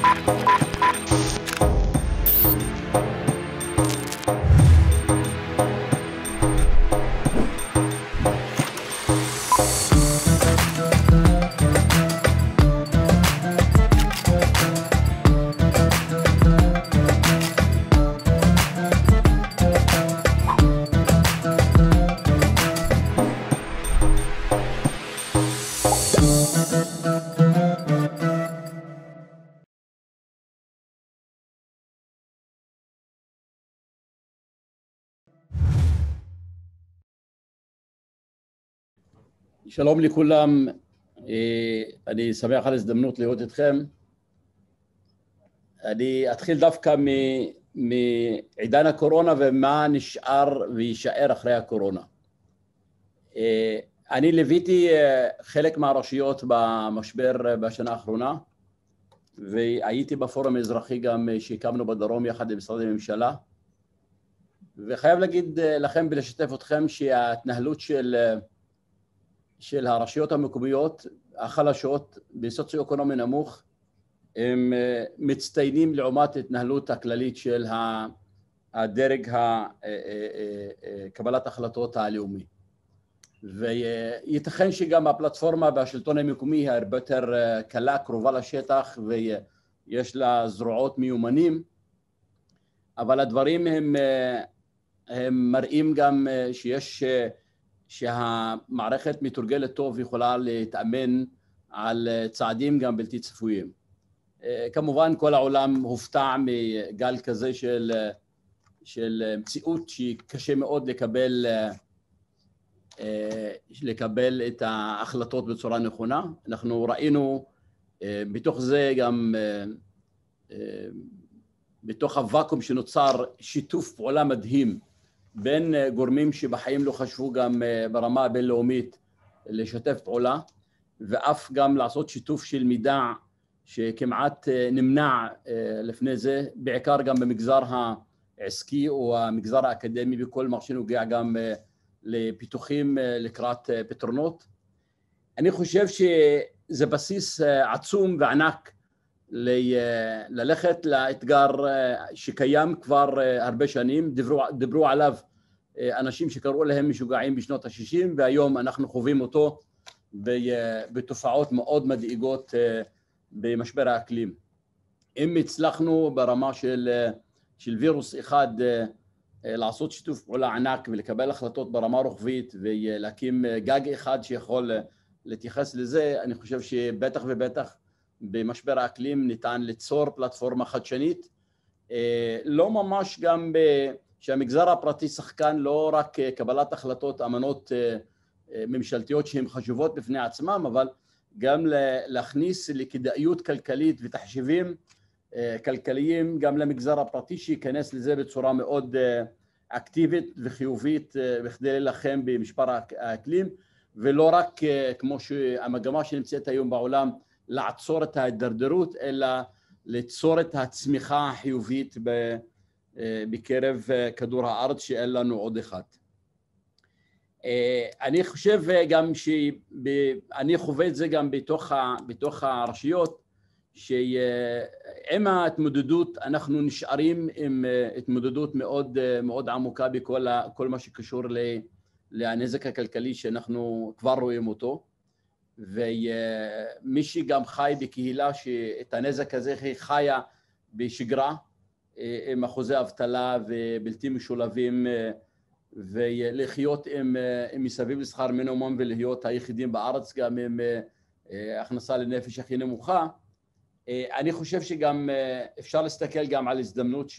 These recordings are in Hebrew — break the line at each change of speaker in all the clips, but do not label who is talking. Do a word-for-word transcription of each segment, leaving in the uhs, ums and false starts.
שלום לכולם, אני שמח על ההזדמנות להיות איתכם. אני אתחיל דווקא מעידן הקורונה ומה נשאר ויישאר אחרי הקורונה. אני ליוויתי חלק מהרשויות במשבר בשנה האחרונה, והייתי בפורום האזרחי גם שהקמנו בדרום יחד עם משרדי הממשלה, וחייב להגיד לכם ולשתף אתכם שההתנהלות של של הרשויות המקומיות החלשות בסוציו-אקונומי נמוך הם מצטיינים לעומת התנהלות הכללית של הדרג קבלת החלטות הלאומי. וייתכן שגם הפלטפורמה בשלטון המקומי היא הרבה יותר קלה, קרובה לשטח ויש לה זרועות מיומנים, אבל הדברים הם, הם מראים גם שיש שהמערכת מתורגלת טוב ויכולה להתאמן על צעדים גם בלתי צפויים. כמובן כל העולם הופתע מגל כזה של, של מציאות שקשה מאוד לקבל, לקבל את ההחלטות בצורה נכונה. אנחנו ראינו בתוך זה גם, בתוך הוואקום שנוצר שיתוף פעולה מדהים בין גורמים שבחיים לא חשבו גם ברמה הבינלאומית לשתף פעולה, ואף גם לעשות שיתוף של מידע שכמעט נמנע לפני זה, בעיקר גם במגזר העסקי או המגזר האקדמי, בכל מה שנוגע גם לפיתוחים לקראת פתרונות. אני חושב שזה בסיס עצום וענק ללכת לאתגר שקיים כבר הרבה שנים, דיברו, דיברו עליו אנשים שקראו להם משוגעים בשנות ה-שישים, והיום אנחנו חווים אותו בתופעות מאוד מדאיגות במשבר האקלים. אם הצלחנו ברמה של, של וירוס אחד לעשות שיתוף פעולה ענק ולקבל החלטות ברמה רוחבית ולהקים גג אחד שיכול להתייחס לזה, אני חושב שבטח ובטח במשבר האקלים ניתן ליצור פלטפורמה חדשנית, לא ממש גם שהמגזר הפרטי שחקן, לא רק קבלת החלטות אמנות ממשלתיות שהן חשובות בפני עצמם, אבל גם להכניס לכדאיות כלכלית ותחשיבים כלכליים גם למגזר הפרטי שייכנס לזה בצורה מאוד אקטיבית וחיובית בכדי להילחם במשבר האקלים, ולא רק כמו שהמגמה שנמצאת היום בעולם לעצור את ההידרדרות, אלא ליצור את הצמיחה החיובית בקרב כדור הארץ שאין לנו עוד אחד. אני חושב גם שאני חווה את זה גם בתוך, בתוך הרשויות, שעם ההתמודדות אנחנו נשארים עם התמודדות מאוד, מאוד עמוקה בכל כל מה שקשור לנזק הכלכלי שאנחנו כבר רואים אותו. ומי שגם חי בקהילה שאת הנזק הזה היא חיה בשגרה עם אחוזי אבטלה ובלתי משולבים, ולחיות עם, עם מסביב לשכר מינימום ולהיות היחידים בארץ גם עם הכנסה לנפש הכי נמוכה. אני חושב שגם אפשר להסתכל גם על הזדמנות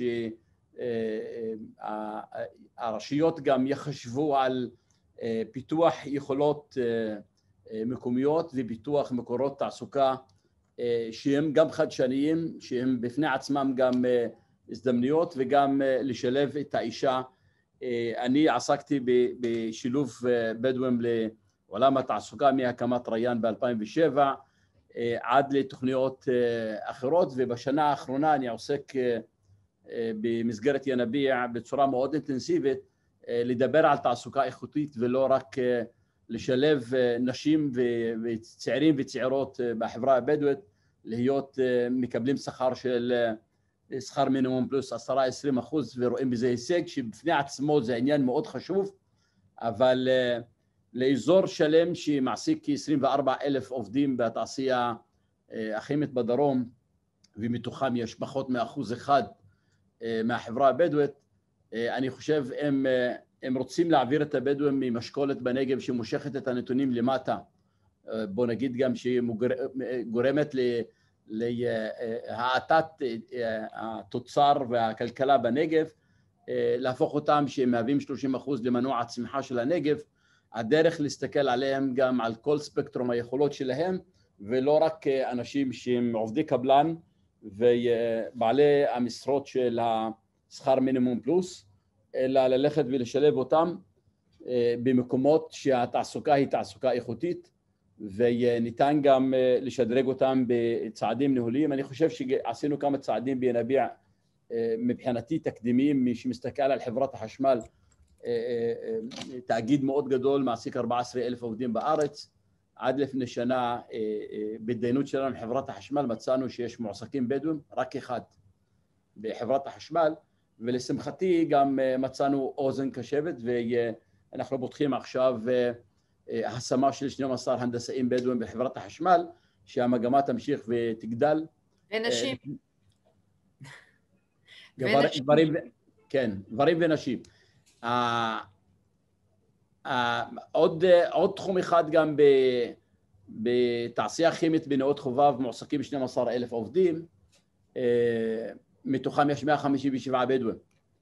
שהרשויות גם יחשבו על פיתוח יכולות מקומיות ופיתוח מקורות תעסוקה שהם גם חדשניים, שהם בפני עצמם גם הזדמנויות, וגם לשלב את האישה. אני עסקתי בשילוב בדואים לעולם התעסוקה מהקמת ריאן ב-אלפיים ושבע עד לתוכניות אחרות, ובשנה האחרונה אני עוסק במסגרת ינביע בצורה מאוד אינטנסיבית לדבר על תעסוקה איכותית, ולא רק לשלב נשים וצעירים וצעירות בחברה הבדואית, להיות מקבלים שכר של שכר מינימום פלוס עשרה עשרים אחוז, ורואים בזה הישג שבפני עצמו זה עניין מאוד חשוב, אבל לאזור שלם שמעסיק כ-עשרים וארבעה אלף עובדים בתעשייה הכימית בדרום, ומתוכם יש פחות מאחוז אחד מהחברה הבדואית, אני חושב הם, הם רוצים להעביר את הבדואים ממשקולת בנגב שמושכת את הנתונים למטה, בוא נגיד גם שהיא גורמת להאטת התוצר והכלכלה בנגב, להפוך אותם שהם מהווים שלושים אחוז למנוע הצמיחה של הנגב. הדרך להסתכל עליהם גם על כל ספקטרום היכולות שלהם, ולא רק אנשים שהם עובדי קבלן ובעלי המשרות של השכר מינימום פלוס, אלא ללכת ולשלב אותם במקומות שהתעסוקה היא תעסוקה איכותית, וניתן גם לשדרג אותם בצעדים ניהוליים. אני חושב שעשינו כמה צעדים בינביע מבחינתי תקדימיים. מי שמסתכל על חברת החשמל, תאגיד מאוד גדול, מעסיק ארבעה עשר אלף עובדים בארץ. עד לפני שנה בהתדיינות שלנו עם חברת החשמל מצאנו שיש מועסקים בדואים רק אחד בחברת החשמל, ולשמחתי גם מצאנו אוזן קשבת, ואנחנו פותחים עכשיו השמה של שנים עשר הנדסאים בדואים בחברת החשמל, שהמגמה תמשיך ותגדל.
ונשים.
גברים, כן, גברים ונשים. עוד, עוד תחום אחד גם בתעשייה כימית בנאות חובב מועסקים שנים עשר אלף עובדים, מתוכם יש מאה חמישים ושבעה בדואים.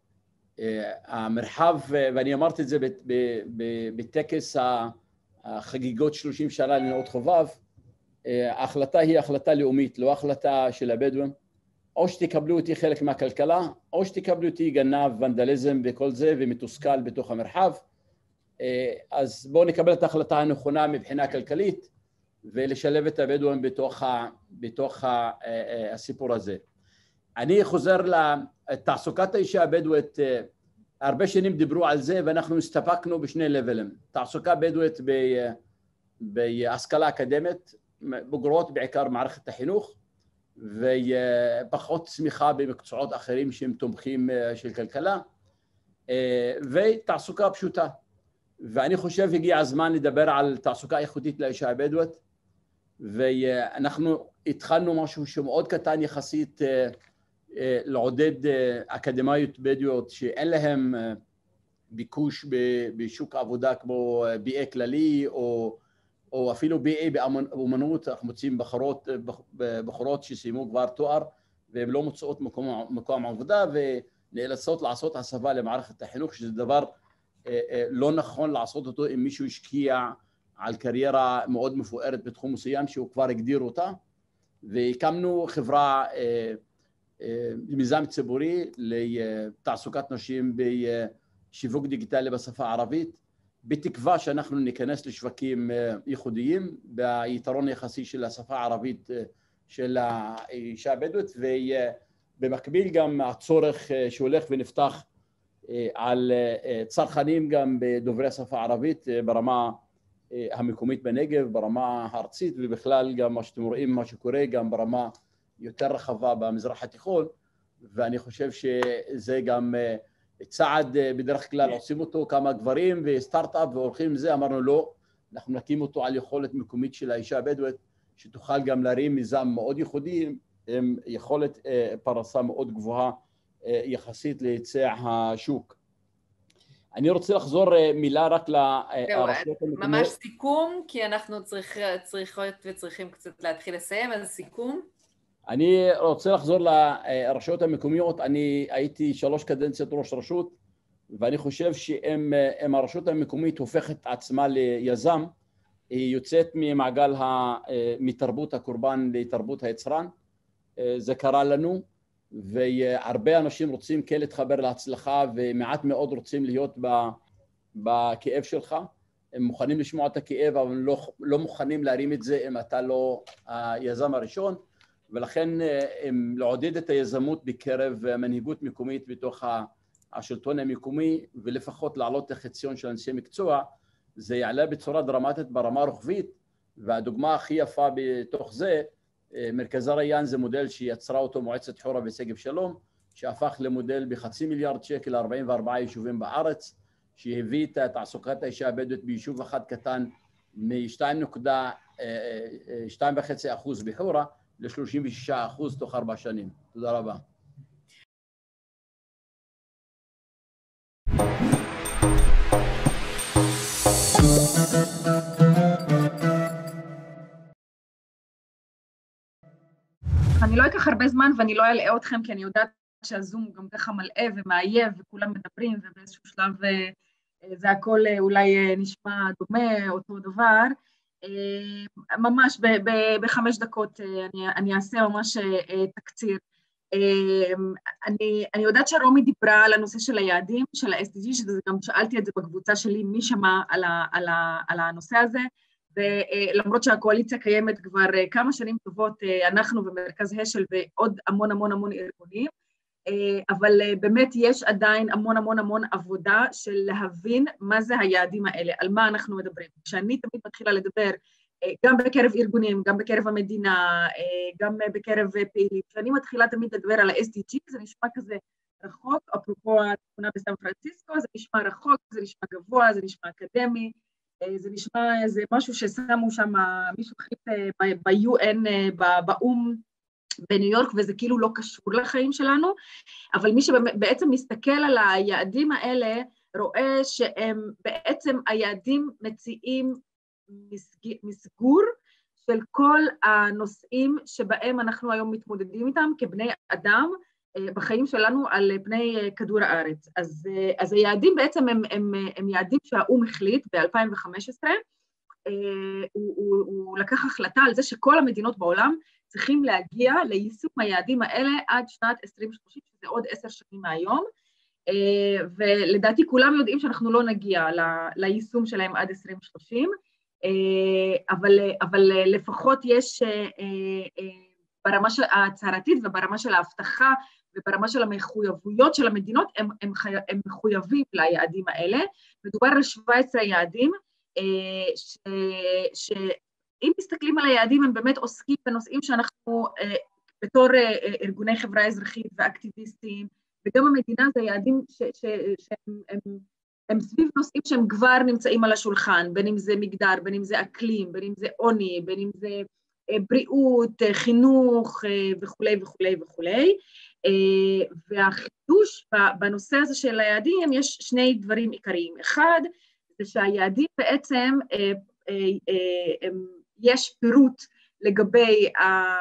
המרחב, ואני אמרתי את זה בטקס החגיגות שלושים שנה לנאות חובב, ההחלטה היא החלטה לאומית, לא החלטה של הבדואים. או שתקבלו אותי חלק מהכלכלה, או שתקבלו אותי גנב, ונדליזם וכל זה, ומתוסכל בתוך המרחב. אז בואו נקבל את ההחלטה הנכונה מבחינה כלכלית, ולשלב את הבדואים בתוך, בתוך הסיפור הזה. אני חוזר לתעסוקת האישה הבדואית. הרבה שנים דיברו על זה, ואנחנו הסתפקנו בשני לבלים. תעסוקה בדואית בהשכלה אקדמית, בוגרות בעיקר מערכת החינוך, ופחות צמיחה במקצועות אחרים שהם תומכים של כלכלה, ותעסוקה פשוטה. ואני חושב הגיע הזמן לדבר על תעסוקה איכותית לאישה הבדואית, ואנחנו התחלנו משהו שמאוד קטן יחסית, לעודד אקדמאיות בדואיות שאין להם ביקוש בשוק העבודה כמו בי איי כללי, או או אפילו בי איי באמנות. אנחנו מוצאים בחורות, בחורות שסיימו כבר תואר והן לא מוצאות מקום, מקום עבודה, ונאלצות לעשות הסבה למערכת החינוך, שזה דבר לא נכון לעשות אותו אם מישהו השקיע על קריירה מאוד מפוארת בתחום מסוים שהוא כבר הגדיר אותה. והקמנו חברה, מיזם ציבורי לתעסוקת נשים בשיווק דיגיטלי בשפה הערבית, בתקווה שאנחנו ניכנס לשווקים ייחודיים ביתרון יחסי של השפה הערבית של האישה הבדואית, ובמקביל גם הצורך שהולך ונפתח על צרכנים גם בדוברי השפה הערבית ברמה המקומית בנגב, ברמה הארצית, ובכלל גם מה שאתם רואים, מה שקורה גם ברמה יותר רחבה במזרח התיכון. ואני חושב שזה גם צעד בדרך כלל עושים אותו כמה גברים וסטארט-אפ והולכים לזה. אמרנו לא, אנחנו נקים אותו על יכולת מקומית של האישה הבדואית, שתוכל גם להרים מיזם מאוד ייחודי, עם יכולת פרנסה מאוד גבוהה יחסית להיצע השוק. אני רוצה לחזור מילה רק לרשויות המקומיות.
ממש סיכום, כי אנחנו צריך, צריכות וצריכים קצת להתחיל לסיים, אז סיכום.
אני רוצה לחזור לרשויות המקומיות. אני הייתי שלוש קדנציות ראש רשות, ואני חושב שאם הרשות המקומית הופכת עצמה ליזם, היא יוצאת ממעגל מתרבות הקורבן לתרבות היצרן. זה קרה לנו, והרבה אנשים רוצים כן להתחבר להצלחה, ומעט מאוד רוצים להיות בכאב שלך. הם מוכנים לשמוע את הכאב, אבל לא, לא מוכנים להרים את זה אם אתה לא היזם הראשון. ולכן הם לעודד את היזמות בקרב מנהיגות מקומית בתוך השלטון המקומי, ולפחות לעלות לחציון של אנשי מקצוע, זה יעלה בצורה דרמטית ברמה רוחבית. והדוגמה הכי יפה בתוך זה, מרכז ריאן זה מודל שיצרה אותו מועצת חורה ושגב שלום, שהפך למודל בחצי מיליארד שקל ל-ארבעים וארבעה יישובים בארץ, שהביא את תעסוקת האישה הבדואית ביישוב אחד קטן מ-שתיים נקודה שתיים וחצי אחוז בחורה ל-שלושים ושישה אחוז תוך ארבע שנים. תודה רבה.
אני לא אקח הרבה זמן ואני לא אלאה אתכם, כי אני יודעת שהזום הוא גם ככה מלא ומעייב וכולם מדברים, ובאיזשהו שלב זה הכל אולי נשמע דומה, אותו דבר. ממש בחמש דקות אני, אני אעשה ממש תקציר. אני, אני יודעת שרומי דיברה על הנושא של היעדים, של ה-אס די ג'י, שזה גם שאלתי את זה בקבוצה שלי, מי שמע על, ה, על, ה, על הנושא הזה, ולמרות שהקואליציה קיימת כבר כמה שנים טובות, אנחנו במרכז השל ועוד המון המון המון ארגונים, אבל באמת יש עדיין המון המון המון עבודה של להבין מה זה היעדים האלה, על מה אנחנו מדברים. כשאני תמיד מתחילה לדבר, גם בקרב ארגונים, גם בקרב המדינה, גם בקרב פעילים, כשאני מתחילה תמיד לדבר על ה-אס די ג'י, זה נשמע כזה רחוק, אפרופו התמונה בסן פרנסיסקו, זה נשמע רחוק, זה נשמע גבוה, זה נשמע אקדמי, זה נשמע איזה משהו ששמו שם מישהו חליט ב-יו אן, באום בניו יורק, וזה כאילו לא קשור לחיים שלנו, אבל מי שבעצם מסתכל על היעדים האלה, רואה שהם בעצם היעדים מציעים מסגור של כל הנושאים שבהם אנחנו היום מתמודדים איתם כבני אדם, בחיים שלנו על פני כדור הארץ. אז, אז היעדים בעצם הם, הם, הם יעדים שהאום החליט ב-אלפיים וחמש עשרה, הוא, הוא, הוא לקח החלטה על זה שכל המדינות בעולם צריכים להגיע ליישום היעדים האלה עד שנת עשרים שלושים, שזה עוד עשר שנים מהיום, ולדעתי כולם יודעים שאנחנו לא נגיע ליישום שלהם עד עשרים שלושים, אבל, אבל לפחות יש ברמה ההצהרתית וברמה של ההבטחה וברמה של המחויבויות של המדינות, הם, הם, חי... הם מחויבים ליעדים האלה. מדובר על שבע עשרה יעדים, ש... שאם מסתכלים על היעדים, הם באמת עוסקים בנושאים שאנחנו, בתור ארגוני חברה אזרחית ואקטיביסטים, וגם המדינה זה יעדים ש... ש... שהם הם... הם סביב נושאים שהם כבר נמצאים על השולחן, בין אם זה מגדר, בין אם זה אקלים, בין אם זה עוני, בין אם זה בריאות, חינוך וכולי וכולי וכולי. והחידוש בנושא הזה של היעדים, יש שני דברים עיקריים. אחד, זה שהיעדים בעצם, יש פירוט לגבי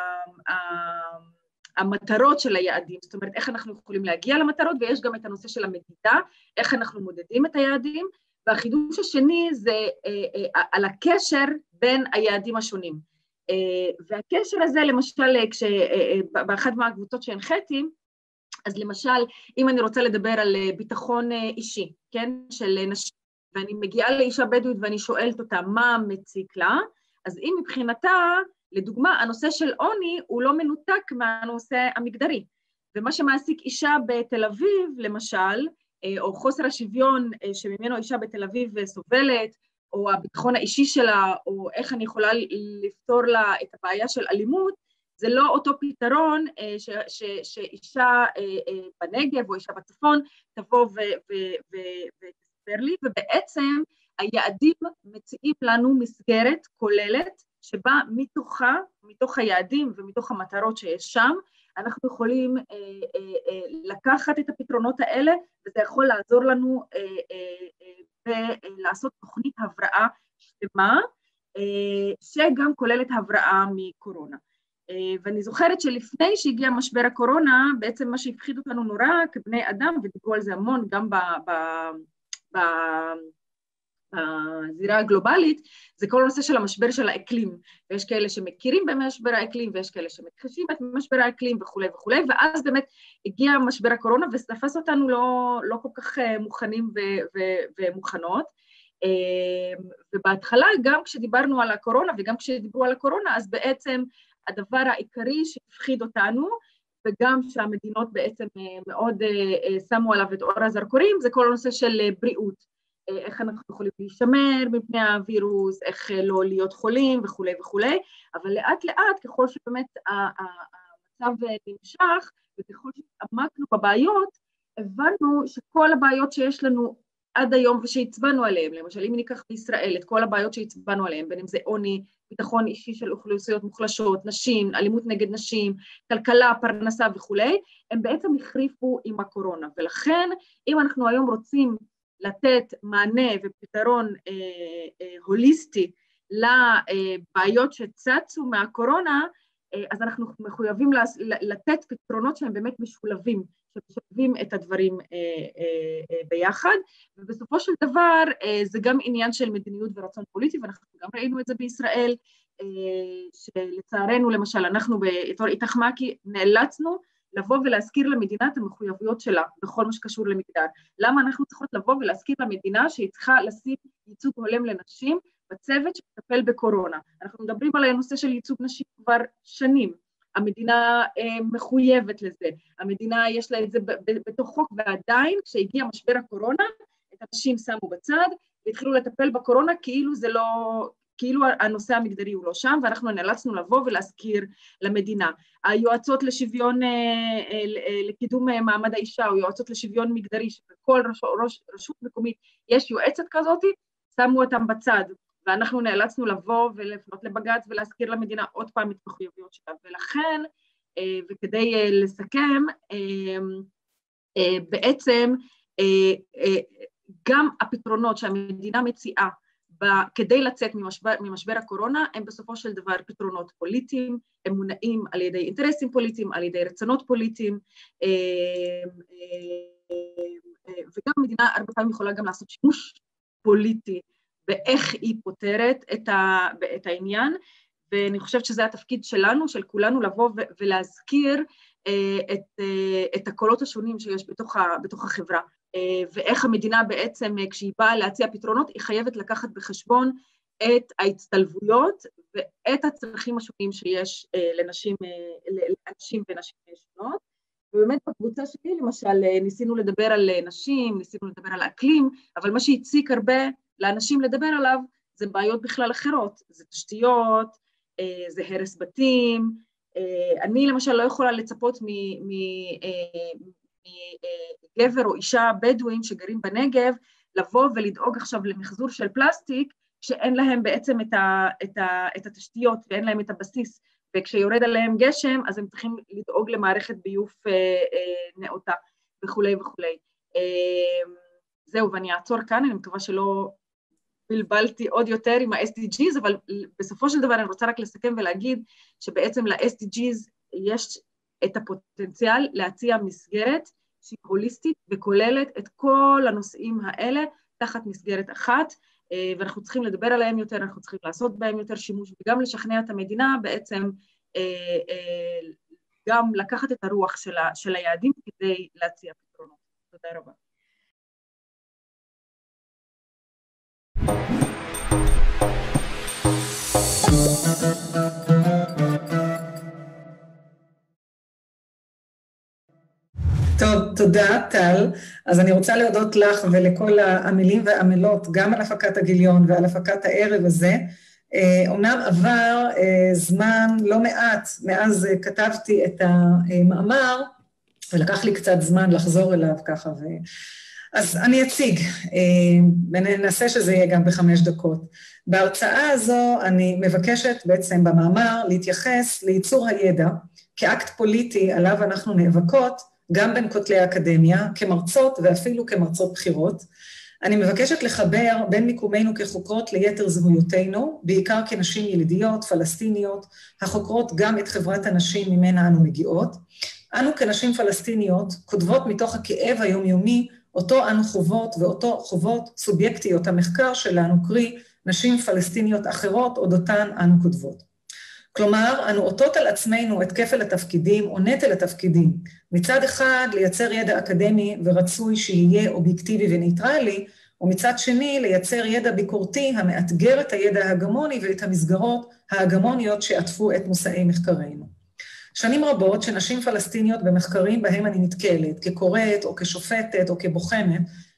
המטרות של היעדים, זאת אומרת, איך אנחנו יכולים להגיע למטרות, ויש גם את הנושא של המדידה, איך אנחנו מודדים את היעדים, והחידוש השני זה על הקשר בין היעדים השונים. והקשר הזה, למשל, באחת מהקבוצות שהנחיתי, אז למשל, אם אני רוצה לדבר על ביטחון אישי, כן, של נשים, ואני מגיעה לאישה בדואית ואני שואלת אותה מה מציק לה, אז אם מבחינתה, לדוגמה, הנושא של עוני הוא לא מנותק מהנושא המגדרי, ומה שמעסיק אישה בתל אביב, למשל, או חוסר השוויון שממנו אישה בתל אביב סובלת, או הביטחון האישי שלה, או איך אני יכולה לפתור לה את הבעיה של אלימות, זה לא אותו פתרון ש, ש, שאישה בנגב או אישה בצפון תבוא ותספר לי, ובעצם היעדים מציעים לנו מסגרת כוללת, שבה מתוכה, מתוך היעדים ומתוך המטרות שיש שם, אנחנו יכולים אה, אה, אה, לקחת את הפתרונות האלה, וזה יכול לעזור לנו אה, אה, אה, ולעשות תוכנית הבראה שלמה, אה, שגם כוללת הבראה מקורונה. אה, ואני זוכרת שלפני שהגיע משבר הקורונה, בעצם מה שהפחיד אותנו נורא כבני אדם, ודיברו על זה המון גם ב... ב, ב בזירה הגלובלית, זה כל הנושא של המשבר של האקלים, ויש כאלה שמכירים במשבר האקלים, ויש כאלה שמכחישים את משבר האקלים וכו' וכו', ואז באמת הגיע משבר הקורונה, ותפס אותנו לא, לא כל כך מוכנים ו- ו- ומוכנות, ובהתחלה גם כשדיברנו על הקורונה, וגם כשדיברו על הקורונה, אז בעצם הדבר העיקרי שהפחיד אותנו, וגם שהמדינות בעצם מאוד שמו עליו את אור הזרקורים, זה כל הנושא של בריאות, איך אנחנו יכולים להישמר מפני הווירוס, איך לא להיות חולים וכולי וכולי, אבל לאט לאט, ככל שבאמת המצב נמשך, וככל שעמקנו בבעיות, הבנו שכל הבעיות שיש לנו עד היום ושהצבנו עליהן, למשל אם ניקח בישראל את כל הבעיות שהצבנו עליהן, בין אם זה עוני, ביטחון אישי של אוכלוסיות מוחלשות, נשים, אלימות נגד נשים, כלכלה, פרנסה וכולי, הם בעצם החריפו עם הקורונה, ולכן אם אנחנו היום רוצים לתת מענה ופתרון אה, אה, הוליסטי לבעיות שצצו מהקורונה, אה, אז אנחנו מחויבים לתת פתרונות שהם באמת משולבים, שמשלבים את הדברים אה, אה, אה, ביחד, ובסופו של דבר אה, זה גם עניין של מדיניות ורצון פוליטי, ואנחנו גם ראינו את זה בישראל, אה, שלצערנו למשל אנחנו בתור איתך מעכי נאלצנו לבוא ולהזכיר למדינה את המחויבויות שלה בכל מה שקשור למגדר. למה אנחנו צריכות לבוא ולהזכיר למדינה שהיא צריכה לשים ייצוג הולם לנשים בצוות שתטפל בקורונה? אנחנו מדברים על הנושא של ייצוג נשים כבר שנים, המדינה אה, מחויבת לזה, המדינה יש לה את זה בתוך חוק, ועדיין כשהגיע משבר הקורונה, את הנשים שמו בצד, והתחילו לטפל בקורונה כאילו זה לא, כאילו הנושא המגדרי הוא לא שם, ואנחנו נאלצנו לבוא ולהזכיר למדינה. היועצות לשוויון, אה, אה, לקידום אה, מעמד האישה, או יועצות לשוויון מגדרי, שבכל רש, רש, רשות מקומית יש יועצת כזאת, שמו אותם בצד, ואנחנו נאלצנו לבוא ולפנות לבג"ץ ולהזכיר למדינה עוד פעם את מחויבויות שלה, ולכן, וכדי לסכם, בעצם גם הפתרונות שהמדינה מציעה כדי לצאת ממשבר, ממשבר הקורונה, הם בסופו של דבר פתרונות פוליטיים, הם מונעים על ידי אינטרסים פוליטיים, על ידי רצונות פוליטיים, וגם המדינה הרבה פעמים יכולה גם לעשות שימוש פוליטי, ואיך היא פותרת את, ה, את העניין, ואני חושבת שזה התפקיד שלנו, של כולנו לבוא ו, ולהזכיר אה, את, אה, את הקולות השונים שיש בתוך, ה, בתוך החברה, אה, ואיך המדינה בעצם, כשהיא באה להציע פתרונות, היא חייבת לקחת בחשבון את ההצטלבויות, ואת הצרכים השונים שיש אה, לנשים, אה, לאנשים ונשים שונות, ובאמת בקבוצה שלי, למשל, ניסינו לדבר על נשים, ניסינו לדבר על האקלים, אבל מה שהציק הרבה, לאנשים לדבר עליו, זה בעיות בכלל אחרות, זה תשתיות, זה הרס בתים, אני למשל לא יכולה לצפות מגבר או אישה בדואים שגרים בנגב, לבוא ולדאוג עכשיו למחזור של פלסטיק, שאין להם בעצם את, ה, את, ה, את התשתיות ואין להם את הבסיס, וכשיורד עליהם גשם, אז הם צריכים לדאוג למערכת ביוף נאותה וכולי וכולי. זהו, ואני אעצור כאן, אני מקווה שלא בלבלתי עוד יותר עם ה-אס די ג'יז, אבל בסופו של דבר אני רוצה רק לסכם ולהגיד שבעצם ל-אס די ג'יז יש את הפוטנציאל להציע מסגרת שהיא הוליסטית וכוללת את כל הנושאים האלה תחת מסגרת אחת, ואנחנו צריכים לדבר עליהם יותר, אנחנו צריכים לעשות בהם יותר שימוש, וגם לשכנע את המדינה בעצם גם לקחת את הרוח של היעדים כדי להציע פתרונות. תודה רבה.
טוב, תודה טל. אז אני רוצה להודות לך ולכל העמלים והעמלות, גם על הפקת הגיליון ועל הפקת הערב הזה. אומנם עבר זמן לא מעט, מאז כתבתי את המאמר, ולקח לי קצת זמן לחזור אליו ככה. ו... אז אני אציג, וננסה שזה יהיה גם בחמש דקות. בהרצאה הזו אני מבקשת בעצם במאמר להתייחס לייצור הידע כאקט פוליטי עליו אנחנו נאבקות, גם בין כותלי האקדמיה, כמרצות ואפילו כמרצות בחירות. אני מבקשת לחבר בין מיקומנו כחוקרות ליתר זהויותינו, בעיקר כנשים ילידיות, פלסטיניות, החוקרות גם את חברת הנשים ממנה אנו מגיעות. אנו כנשים פלסטיניות כותבות מתוך הכאב היומיומי, אותו אנו חוות ואותו חוות סובייקטיות המחקר שלנו, קרי נשים פלסטיניות אחרות, אודותן אנו כותבות. כלומר, אנו עוטות על עצמנו את כפל התפקידים או נטל התפקידים, מצד אחד לייצר ידע אקדמי ורצוי שיהיה אובייקטיבי וניטרלי, ומצד שני לייצר ידע ביקורתי המאתגר את הידע ההגמוני ואת המסגרות ההגמוניות שעטפו את מושאי מחקרינו. שנים רבות שנשים פלסטיניות במחקרים בהם אני נתקלת, כקוראת או כשופטת או כבוחנת,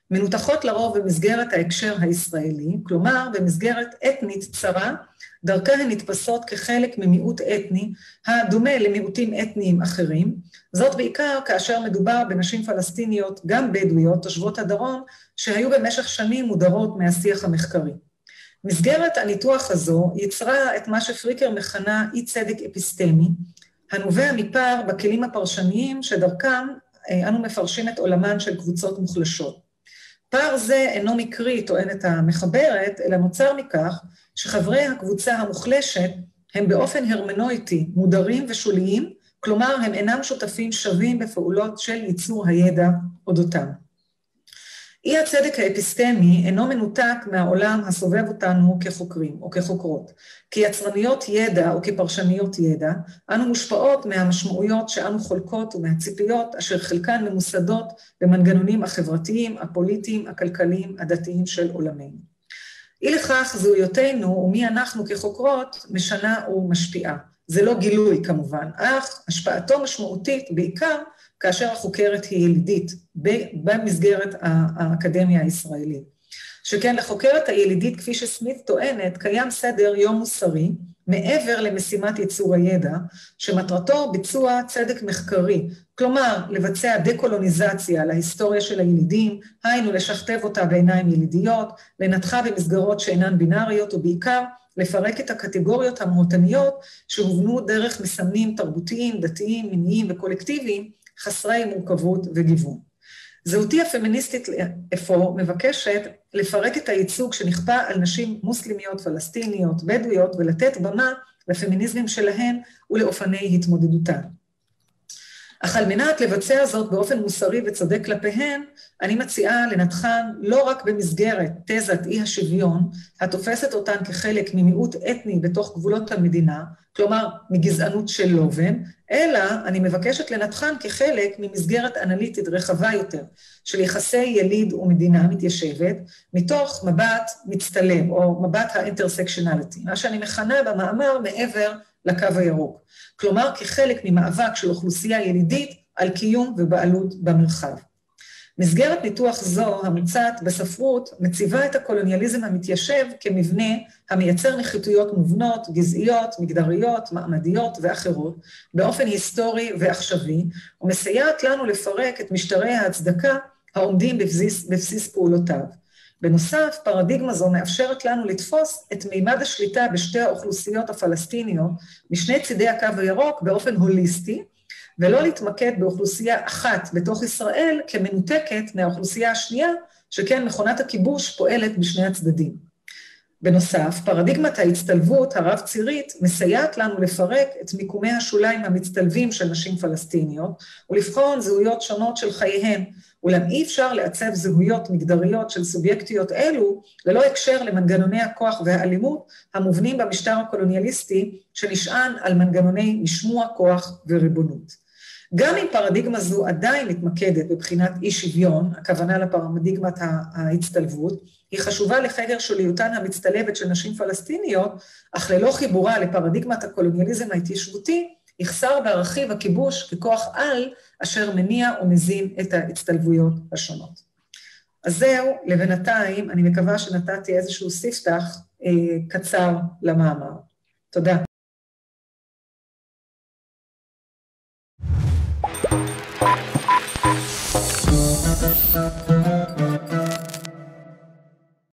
מנותחות לרוב במסגרת ההקשר הישראלי, כלומר במסגרת אתנית צרה, דרכה הן נתפסות כחלק ממיעוט אתני, הדומה למיעוטים אתניים אחרים, זאת בעיקר כאשר מדובר בנשים פלסטיניות, גם בדואיות, תושבות הדרום, שהיו במשך שנים מודרות מהשיח המחקרי. מסגרת הניתוח הזו יצרה את מה שפריקר מכנה אי צדק אפיסטמי, הנובע מפער בכלים הפרשניים שדרכם אנו מפרשים את עולמן של קבוצות מוחלשות. פער זה אינו מקרי, טוענת המחברת, אלא נוצר מכך שחברי הקבוצה המוחלשת הם באופן הרמנויטי מודרים ושוליים, כלומר הם אינם שותפים שווים בפעולות של ייצור הידע אודותם. אי הצדק האפיסטמי אינו מנותק מהעולם הסובב אותנו כחוקרים או כחוקרות. כיצרניות ידע או כפרשניות ידע, אנו מושפעות מהמשמעויות שאנו חולקות ומהציפיות אשר חלקן ממוסדות במנגנונים החברתיים, הפוליטיים, הכלכליים, הדתיים של עולמנו. אי לכך זהויותינו ומי אנחנו כחוקרות משנה ומשפיעה. זה לא גילוי כמובן, אך השפעתו משמעותית בעיקר כאשר החוקרת היא ילידית במסגרת האקדמיה הישראלית. שכן לחוקרת הילידית, כפי שסמית טוענת, קיים סדר יום מוסרי מעבר למשימת ייצור הידע, שמטרתו ביצוע צדק מחקרי, כלומר לבצע דקולוניזציה להיסטוריה של הילידים, היינו לשכתב אותה בעיניים ילידיות, לנתחה במסגרות שאינן בינאריות ובעיקר לפרק את הקטגוריות המהותניות שהובנו דרך מסמנים תרבותיים, דתיים, מיניים וקולקטיביים, חסרי מורכבות וגיוון. זהותי הפמיניסטית אפוא מבקשת לפרק את הייצוג שנכפה על נשים מוסלמיות, פלסטיניות, בדואיות, ולתת במה לפמיניזמים שלהן ולאופני התמודדותן. אך על מנת לבצע זאת באופן מוסרי וצודק כלפיהן, אני מציעה לנתחן לא רק במסגרת תזת אי השוויון, התופסת אותן כחלק ממיעוט אתני בתוך גבולות המדינה, כלומר מגזענות של לובן, אלא אני מבקשת לנתחן כחלק ממסגרת אנליטית רחבה יותר, של יחסי יליד ומדינה מתיישבת, מתוך מבט מצטלם, או מבט האינטרסקשנליטי, מה שאני מכנה במאמר מעבר לקו הירוק. כלומר, כחלק ממאבק של אוכלוסייה ילידית על קיום ובעלות במרחב. מסגרת ניתוח זו, המוצעת בספרות, מציבה את הקולוניאליזם המתיישב כמבנה המייצר נחיתויות מובנות, גזעיות, מגדריות, מעמדיות ואחרות, באופן היסטורי ועכשווי, ומסייעת לנו לפרק את משטרי ההצדקה העומדים בבסיס, בבסיס פעולותיו. בנוסף, פרדיגמה זו מאפשרת לנו לתפוס את מימד השליטה בשתי האוכלוסיות הפלסטיניות משני צידי הקו הירוק באופן הוליסטי, ולא להתמקד באוכלוסייה אחת בתוך ישראל כמנותקת מהאוכלוסייה השנייה, שכן מכונת הכיבוש פועלת בשני הצדדים. בנוסף, פרדיגמת ההצטלבות הרב-צירית מסייעת לנו לפרק את מיקומי השוליים המצטלבים של נשים פלסטיניות, ולבחון זהויות שונות של חייהן, אולם אי אפשר לעצב זהויות מגדריות של סובייקטיות אלו, ללא הקשר למנגנוני הכוח והאלימות המובנים במשטר הקולוניאליסטי, שנשען על מנגנוני משמוע כוח וריבונות. גם אם פרדיגמה זו עדיין מתמקדת בבחינת אי שוויון, הכוונה לפרדיגמת ההצטלבות, היא חשובה לחקר שוליותן המצטלבת של נשים פלסטיניות, אך ללא חיבורה לפרדיגמת הקולוניאליזם ההתיישבותי, יחסר בערכיב הכיבוש ככוח על אשר מניע ומזין את ההצטלבויות השונות. אז זהו, לבינתיים, אני מקווה שנתתי איזשהו ספתח אה, קצר למאמר. תודה.